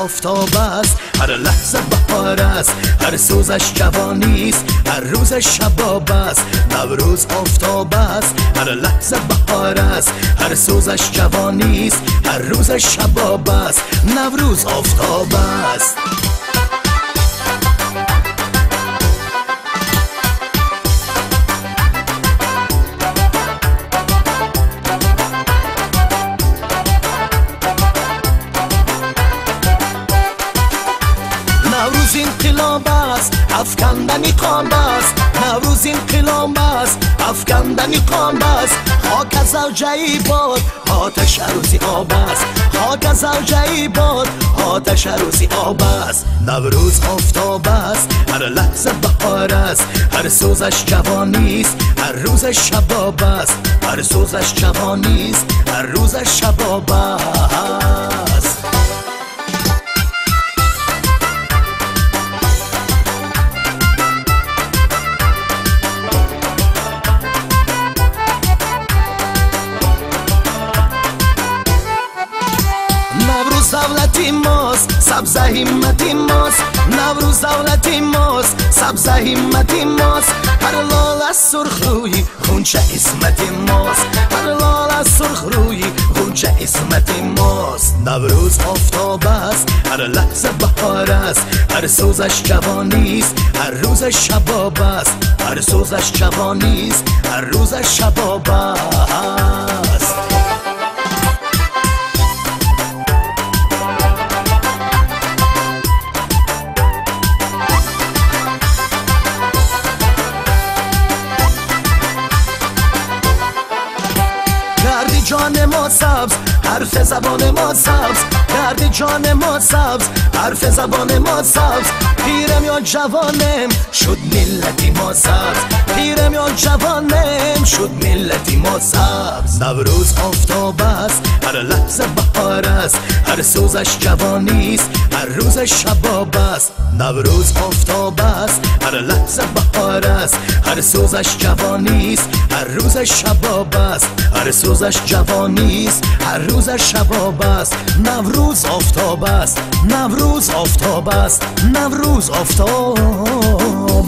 آفتاب است، هر لحظه بهار است، هر سوزش جوانی است، هر روزش شباب است. نوروز آفتاب است، هر لحظه بهار است، هر سوزش جوانی است، هر روزش شباب است. نوروز آفتاب است. نوروز انقلاب است، افکندنی قان است. نوروز انقلاب است، افکندنی قان است. خاک از زوجه‌ای باد، آتش عروسی آب است. خاک از زوجه‌ای باد، آتش عروسی آب است. نوروز آفتاب است، هر لحظه بهار است، هر سوزش جوانی است، هر روزش شباب است. هر سوزش جوانی است، هر روزش شباب است. نوروز دولتی ماست، سبز همتی ماست. نوروز دولتی ماست، سبز همتی ماست. هر لال از سرخ روی خونچه اسمت ماست. هر لال از سرخ روی خونچه اسمت ماست. نوروز آفتاب است، هر لحظه بهار است، هر سوزش جوانی است، هر روزش شباب است. هر سوزش جوانی است، هر روزش شباب است. کردی جان ما سبز، حرف زبان ما سبز. کردی جان ما سبز، حرف زبان ما سبز. پیرم یا جوانم شد ملتی ما سبز. پیرم یا جوانم شد ملتی ما سبز. نوروز آفتاب است، هر لحظه بهار است، هر سوزش جوانی است، هر روزش شباب است. نوروز آفتاب است، هر لحظه بهار است، هر سوزش جوانی است، هر روزش شباب است. هر سوزش جوانی است، هر روزش شباب است. نوروز آفتاب است، نوروز آفتاب است، نوروز آفتاب